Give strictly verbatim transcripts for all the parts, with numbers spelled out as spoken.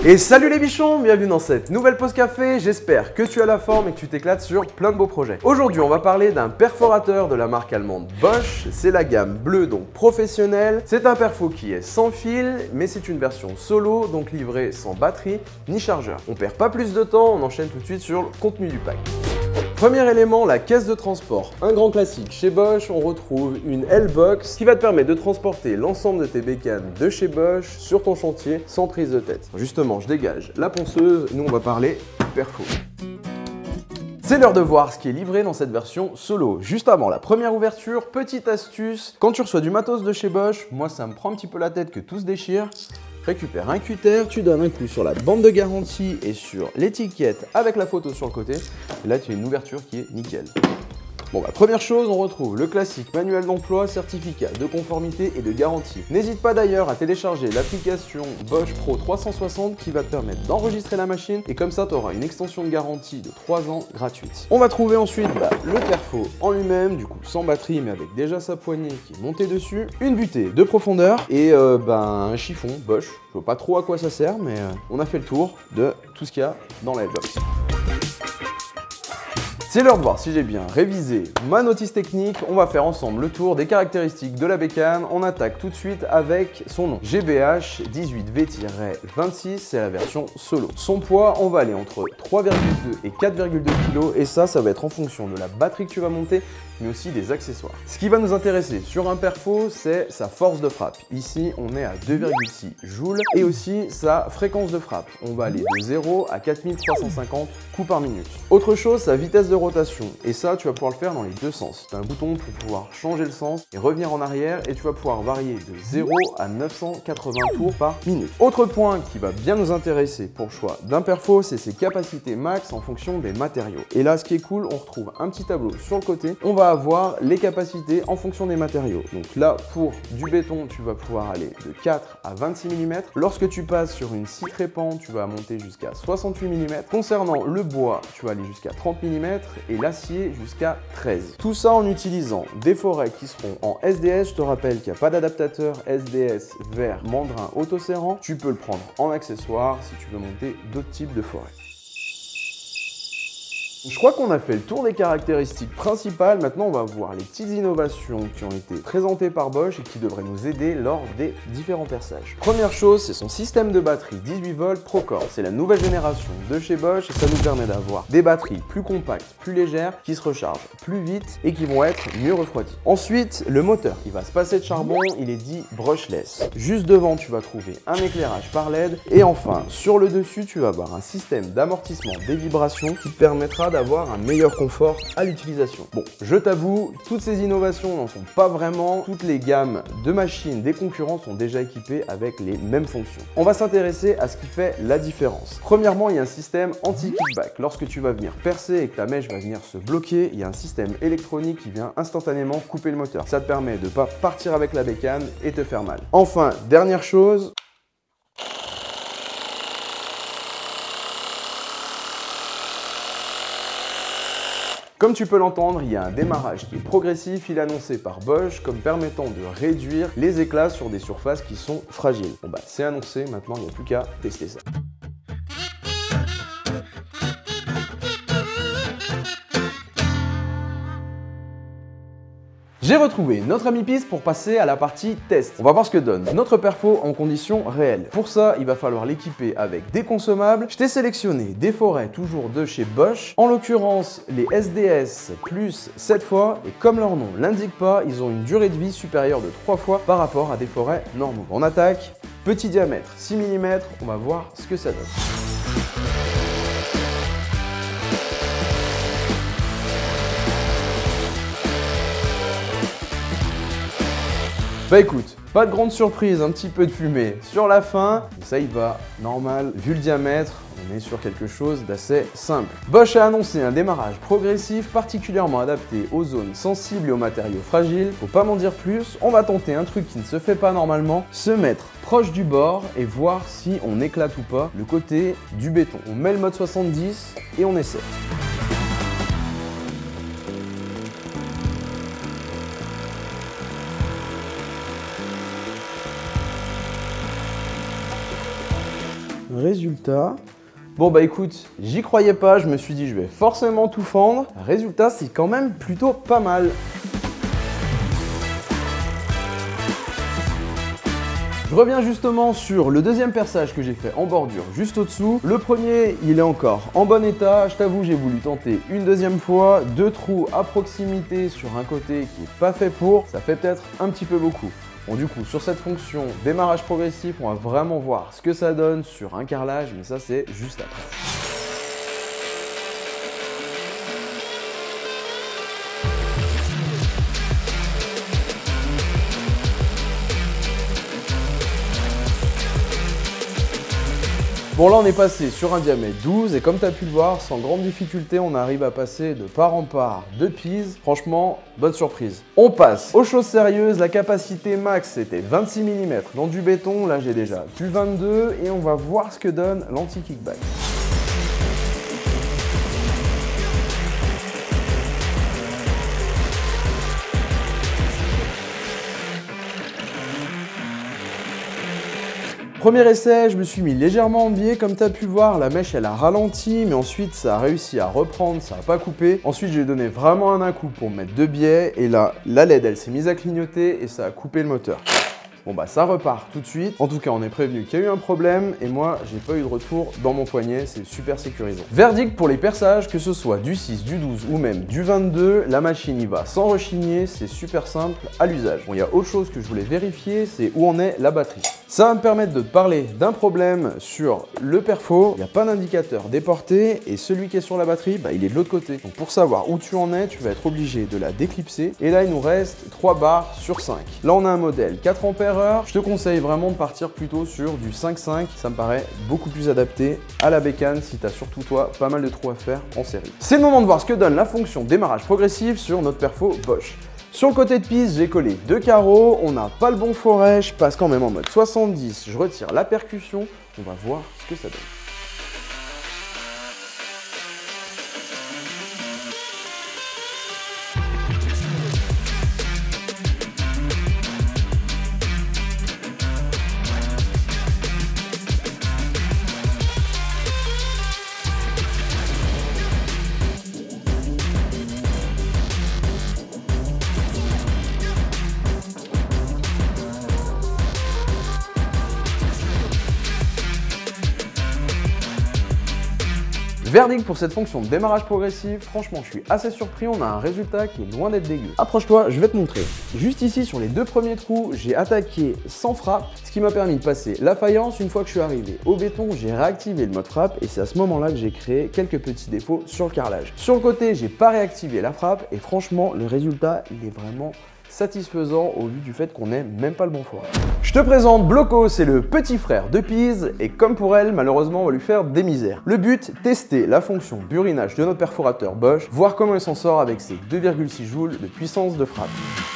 Et salut les bichons, bienvenue dans cette nouvelle pause café, j'espère que tu as la forme et que tu t'éclates sur plein de beaux projets. Aujourd'hui on va parler d'un perforateur de la marque allemande Bosch, c'est la gamme bleue donc professionnelle. C'est un perfo qui est sans fil, mais c'est une version solo, donc livrée sans batterie ni chargeur. On perd pas plus de temps, on enchaîne tout de suite sur le contenu du pack. Premier élément, la caisse de transport. Un grand classique chez Bosch, on retrouve une L-Box qui va te permettre de transporter l'ensemble de tes bécanes de chez Bosch sur ton chantier sans prise de tête. Justement, je dégage la ponceuse, nous on va parler perfo. C'est l'heure de voir ce qui est livré dans cette version solo. Juste avant la première ouverture, petite astuce, quand tu reçois du matos de chez Bosch, moi ça me prend un petit peu la tête que tout se déchire. Récupère un cutter, tu donnes un coup sur la bande de garantie et sur l'étiquette avec la photo sur le côté. Et là, tu as une ouverture qui est nickel. Bon bah première chose, on retrouve le classique manuel d'emploi, certificat de conformité et de garantie. N'hésite pas d'ailleurs à télécharger l'application Bosch Pro trois cent soixante qui va te permettre d'enregistrer la machine et comme ça tu auras une extension de garantie de trois ans gratuite. On va trouver ensuite bah, le perfo en lui-même, du coup sans batterie mais avec déjà sa poignée qui est montée dessus, une butée de profondeur et euh, bah, un chiffon Bosch. Je vois pas trop à quoi ça sert mais euh, on a fait le tour de tout ce qu'il y a dans la L-Box. C'est l'heure de voir si j'ai bien révisé ma notice technique. On va faire ensemble le tour des caractéristiques de la bécane. On attaque tout de suite avec son nom. G B H dix-huit V vingt-six, c'est la version solo. Son poids, on va aller entre trois virgule deux et quatre virgule deux kilos et ça, ça va être en fonction de la batterie que tu vas monter, mais aussi des accessoires. Ce qui va nous intéresser sur un perfo, c'est sa force de frappe. Ici, on est à deux virgule six joules et aussi sa fréquence de frappe. On va aller de zéro à quatre mille trois cent cinquante coups par minute. Autre chose, sa vitesse de rotation. Et ça, tu vas pouvoir le faire dans les deux sens. Tu as un bouton pour pouvoir changer le sens et revenir en arrière et tu vas pouvoir varier de zéro à neuf cent quatre-vingts tours par minute. Autre point qui va bien nous intéresser pour le choix d'un perfo, c'est ses capacités max en fonction des matériaux. Et là, ce qui est cool, on retrouve un petit tableau sur le côté. On va avoir les capacités en fonction des matériaux. Donc là, pour du béton, tu vas pouvoir aller de quatre à vingt-six millimètres. Lorsque tu passes sur une scie trépant, tu vas monter jusqu'à soixante-huit millimètres. Concernant le bois, tu vas aller jusqu'à trente millimètres et l'acier jusqu'à treize. Tout ça en utilisant des forêts qui seront en S D S. Je te rappelle qu'il n'y a pas d'adaptateur S D S vers mandrin autoserrant. Tu peux le prendre en accessoire si tu veux monter d'autres types de forêts. Je crois qu'on a fait le tour des caractéristiques principales. Maintenant, on va voir les petites innovations qui ont été présentées par Bosch et qui devraient nous aider lors des différents perçages. Première chose, c'est son système de batterie dix-huit volts Procore. C'est la nouvelle génération de chez Bosch et ça nous permet d'avoir des batteries plus compactes, plus légères, qui se rechargent plus vite et qui vont être mieux refroidies. Ensuite, le moteur, il va se passer de charbon, il est dit brushless. Juste devant, tu vas trouver un éclairage par L E D et enfin, sur le dessus, tu vas avoir un système d'amortissement des vibrations qui te permettra d'avoir un meilleur confort à l'utilisation. Bon, je t'avoue, toutes ces innovations n'en sont pas vraiment. Toutes les gammes de machines des concurrents sont déjà équipées avec les mêmes fonctions. On va s'intéresser à ce qui fait la différence. Premièrement, il y a un système anti-kickback. Lorsque tu vas venir percer et que ta mèche va venir se bloquer, il y a un système électronique qui vient instantanément couper le moteur. Ça te permet de ne pas partir avec la bécane et te faire mal. Enfin, dernière chose, comme tu peux l'entendre, il y a un démarrage qui est progressif, il est annoncé par Bosch comme permettant de réduire les éclats sur des surfaces qui sont fragiles. Bon bah c'est annoncé, maintenant il n'y a plus qu'à tester ça. J'ai retrouvé notre ami piste pour passer à la partie test. On va voir ce que donne notre perfo en conditions réelles. Pour ça, il va falloir l'équiper avec des consommables. Je t'ai sélectionné des forêts toujours de chez Bosch. En l'occurrence, les S D S plus sept fois. Et comme leur nom l'indique pas, ils ont une durée de vie supérieure de trois fois par rapport à des forêts normaux. On attaque. Petit diamètre, six millimètres. On va voir ce que ça donne. Bah écoute, pas de grande surprise, un petit peu de fumée sur la fin, ça y va, normal, vu le diamètre, on est sur quelque chose d'assez simple. Bosch a annoncé un démarrage progressif particulièrement adapté aux zones sensibles et aux matériaux fragiles. Faut pas m'en dire plus, on va tenter un truc qui ne se fait pas normalement, se mettre proche du bord et voir si on éclate ou pas le côté du béton. On met le mode soixante-dix et on essaie. Résultat... Bon bah écoute, j'y croyais pas, je me suis dit je vais forcément tout fendre. Résultat, c'est quand même plutôt pas mal. Je reviens justement sur le deuxième perçage que j'ai fait en bordure juste au-dessous. Le premier, il est encore en bon état. Je t'avoue, j'ai voulu tenter une deuxième fois. Deux trous à proximité sur un côté qui n'est pas fait pour. Ça fait peut-être un petit peu beaucoup. Bon, du coup, sur cette fonction démarrage progressif, on va vraiment voir ce que ça donne sur un carrelage, mais ça, c'est juste après. Bon là on est passé sur un diamètre douze et comme tu as pu le voir, sans grande difficulté, on arrive à passer de part en part de pise. Franchement, bonne surprise. On passe aux choses sérieuses. La capacité max c'était vingt-six millimètres dans du béton. Là j'ai déjà du vingt-deux et on va voir ce que donne l'anti-kickback. Premier essai, je me suis mis légèrement en biais, comme tu as pu voir, la mèche elle a ralenti, mais ensuite ça a réussi à reprendre, ça n'a pas coupé. Ensuite j'ai donné vraiment un coup pour mettre deux biais, et là, la L E D elle s'est mise à clignoter et ça a coupé le moteur. Bon bah ça repart tout de suite. En tout cas on est prévenu qu'il y a eu un problème et moi j'ai pas eu de retour dans mon poignet, c'est super sécurisant. Verdict pour les perçages, que ce soit du six, du douze ou même du vingt-deux, la machine y va sans rechigner, c'est super simple à l'usage. Bon, il y a autre chose que je voulais vérifier, c'est où en est la batterie. Ça va me permettre de te parler d'un problème sur le perfo. Il n'y a pas d'indicateur déporté et celui qui est sur la batterie, bah, il est de l'autre côté. Donc pour savoir où tu en es, tu vas être obligé de la déclipser. Et là il nous reste trois barres sur cinq. Là on a un modèle quatre ampères heure. Je te conseille vraiment de partir plutôt sur du cinq cinq. Ça me paraît beaucoup plus adapté à la bécane si tu as surtout toi pas mal de trous à faire en série. C'est le moment de voir ce que donne la fonction démarrage progressif sur notre perfo Bosch. Sur le côté de piste, j'ai collé deux carreaux, on n'a pas le bon forêt, je passe quand même en mode soixante-dix, je retire la percussion, on va voir ce que ça donne. Verdict pour cette fonction de démarrage progressif, franchement je suis assez surpris, on a un résultat qui est loin d'être dégueu. Approche-toi, je vais te montrer. Juste ici sur les deux premiers trous, j'ai attaqué sans frappe, ce qui m'a permis de passer la faïence. Une fois que je suis arrivé au béton, j'ai réactivé le mode frappe et c'est à ce moment-là que j'ai créé quelques petits défauts sur le carrelage. Sur le côté, j'ai pas réactivé la frappe et franchement le résultat il est vraiment satisfaisant au vu du fait qu'on n'ait même pas le bon forêt. Je te présente Bloco, c'est le petit frère de Pise et comme pour elle, malheureusement on va lui faire des misères. Le but, tester la fonction burinage de notre perforateur Bosch, voir comment il s'en sort avec ses deux virgule six joules de puissance de frappe.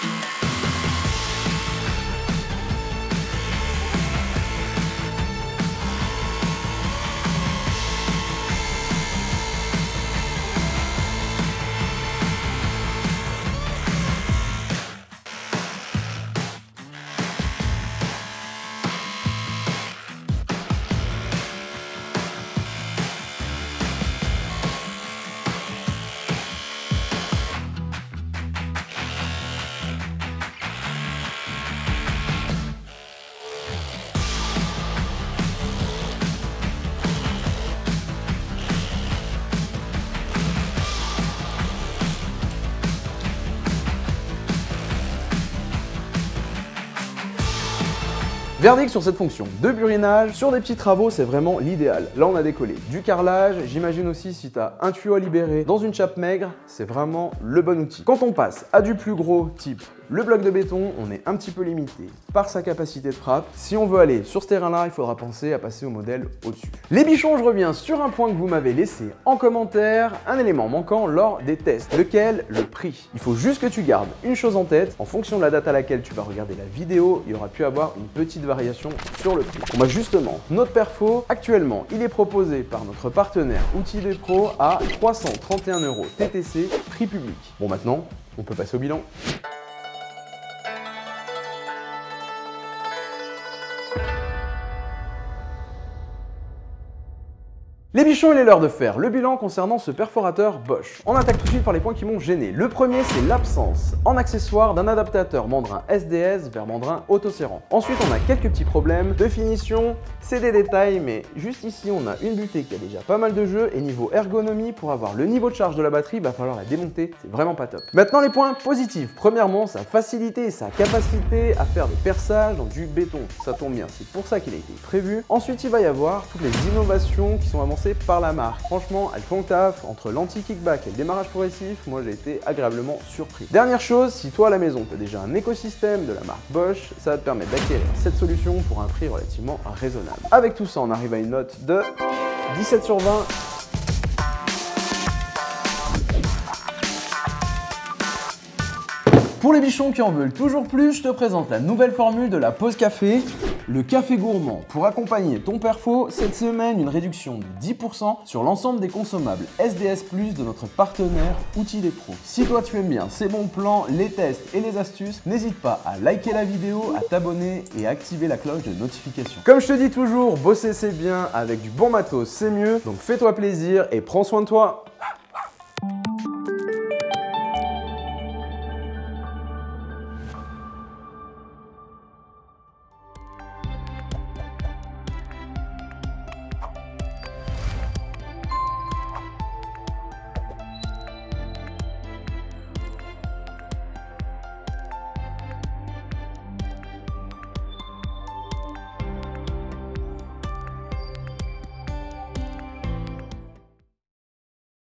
Verdict sur cette fonction de burinage, sur des petits travaux c'est vraiment l'idéal. Là on a décollé du carrelage, j'imagine aussi si tu as un tuyau à libérer dans une chape maigre, c'est vraiment le bon outil. Quand on passe à du plus gros type le bloc de béton, on est un petit peu limité par sa capacité de frappe. Si on veut aller sur ce terrain-là, il faudra penser à passer au modèle au-dessus. Les bichons, je reviens sur un point que vous m'avez laissé en commentaire, un élément manquant lors des tests, lequel le prix. Il faut juste que tu gardes une chose en tête, en fonction de la date à laquelle tu vas regarder la vidéo, il y aura pu avoir une petite variation sur le prix. Bon bah justement, notre perfo, actuellement, il est proposé par notre partenaire Outils des Pros à trois cent trente et un euros T T C, prix public. Bon maintenant, on peut passer au bilan. Les bichons, il est l'heure de faire le bilan concernant ce perforateur Bosch. On attaque tout de suite par les points qui m'ont gêné. Le premier, c'est l'absence en accessoire d'un adaptateur mandrin S D S vers mandrin autoserrant. Ensuite, on a quelques petits problèmes de finition, c'est des détails, mais juste ici, on a une butée qui a déjà pas mal de jeux, et niveau ergonomie, pour avoir le niveau de charge de la batterie, il va falloir la démonter, c'est vraiment pas top. Maintenant, les points positifs. Premièrement, sa facilité et sa capacité à faire des perçages dans du béton. Ça tombe bien, c'est pour ça qu'il a été prévu. Ensuite, il va y avoir toutes les innovations qui sont avancées par la marque. Franchement, elles font le taf. Entre l'anti-kickback et le démarrage progressif, moi j'ai été agréablement surpris. Dernière chose, si toi à la maison tu as déjà un écosystème de la marque Bosch, ça va te permettre d'acquérir cette solution pour un prix relativement raisonnable. Avec tout ça, on arrive à une note de dix-sept sur vingt. Pour les bichons qui en veulent toujours plus, je te présente la nouvelle formule de la pause café, le café gourmand. Pour accompagner ton perfo, cette semaine, une réduction de dix pour cent sur l'ensemble des consommables S D S plus de notre partenaire Outils des Pros. Si toi tu aimes bien ces bons plans, les tests et les astuces, n'hésite pas à liker la vidéo, à t'abonner et à activer la cloche de notification. Comme je te dis toujours, bosser c'est bien, avec du bon matos c'est mieux, donc fais-toi plaisir et prends soin de toi.